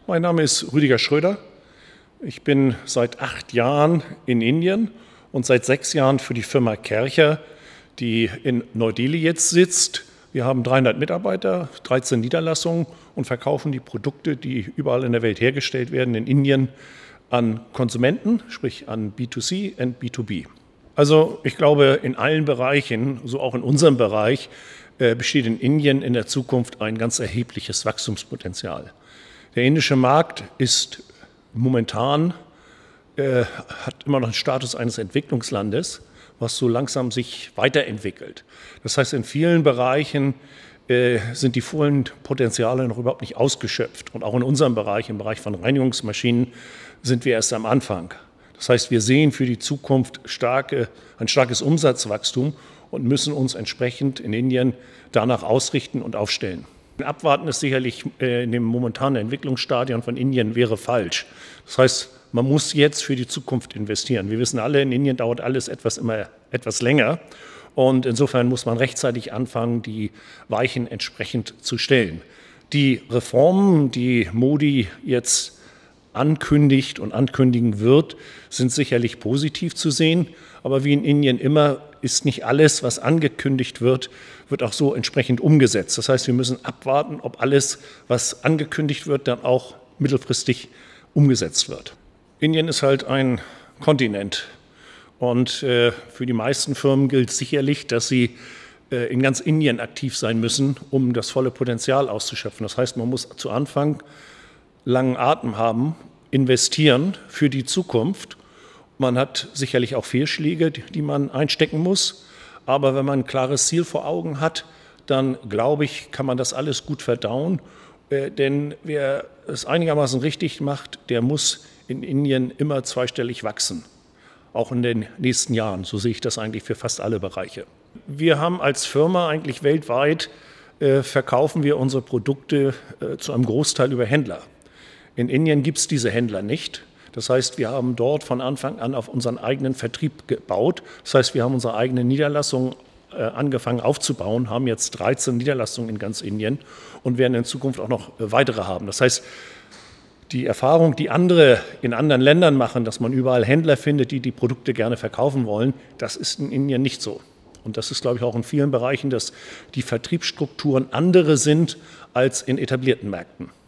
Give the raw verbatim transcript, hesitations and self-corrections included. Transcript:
Mein Name ist Rüdiger Schröder. Ich bin seit acht Jahren in Indien und seit sechs Jahren für die Firma Kärcher, die in Neu-Delhi jetzt sitzt. Wir haben dreihundert Mitarbeiter, dreizehn Niederlassungen und verkaufen die Produkte, die überall in der Welt hergestellt werden, in Indien an Konsumenten, sprich an B zwei C und B zwei B. Also ich glaube, in allen Bereichen, so auch in unserem Bereich, besteht in Indien in der Zukunft ein ganz erhebliches Wachstumspotenzial. Der indische Markt ist momentan, äh, hat immer noch den Status eines Entwicklungslandes, was so langsam sich weiterentwickelt. Das heißt, in vielen Bereichen äh, sind die vollen Potenziale noch überhaupt nicht ausgeschöpft. Und auch in unserem Bereich, im Bereich von Reinigungsmaschinen, sind wir erst am Anfang. Das heißt, wir sehen für die Zukunft starke, ein starkes Umsatzwachstum und müssen uns entsprechend in Indien danach ausrichten und aufstellen. Abwarten ist sicherlich in dem momentanen Entwicklungsstadion von Indien wäre falsch. Das heißt, man muss jetzt für die Zukunft investieren. Wir wissen alle, in Indien dauert alles etwas immer etwas länger. Und insofern muss man rechtzeitig anfangen, die Weichen entsprechend zu stellen. Die Reformen, die Modi jetzt ankündigt und ankündigen wird, sind sicherlich positiv zu sehen. Aber wie in Indien immer ist nicht alles, was angekündigt wird, wird auch so entsprechend umgesetzt. Das heißt, wir müssen abwarten, ob alles, was angekündigt wird, dann auch mittelfristig umgesetzt wird. Indien ist halt ein Kontinent. Und äh, für die meisten Firmen gilt sicherlich, dass sie äh, in ganz Indien aktiv sein müssen, um das volle Potenzial auszuschöpfen. Das heißt, man muss zu Anfang langen Atem haben, investieren für die Zukunft. Man hat sicherlich auch Fehlschläge, die man einstecken muss. Aber wenn man ein klares Ziel vor Augen hat, dann glaube ich, kann man das alles gut verdauen. Äh, denn wer es einigermaßen richtig macht, der muss in Indien immer zweistellig wachsen. Auch in den nächsten Jahren. So sehe ich das eigentlich für fast alle Bereiche. Wir haben als Firma eigentlich weltweit, äh, verkaufen wir unsere Produkte äh, zu einem Großteil über Händler. In Indien gibt es diese Händler nicht. Das heißt, wir haben dort von Anfang an auf unseren eigenen Vertrieb gebaut. Das heißt, wir haben unsere eigene Niederlassung äh, angefangen aufzubauen, haben jetzt dreizehn Niederlassungen in ganz Indien und werden in Zukunft auch noch äh, weitere haben. Das heißt, die Erfahrung, die andere in anderen Ländern machen, dass man überall Händler findet, die die Produkte gerne verkaufen wollen, das ist in Indien nicht so. Und das ist, glaube ich, auch in vielen Bereichen, dass die Vertriebsstrukturen andere sind als in etablierten Märkten.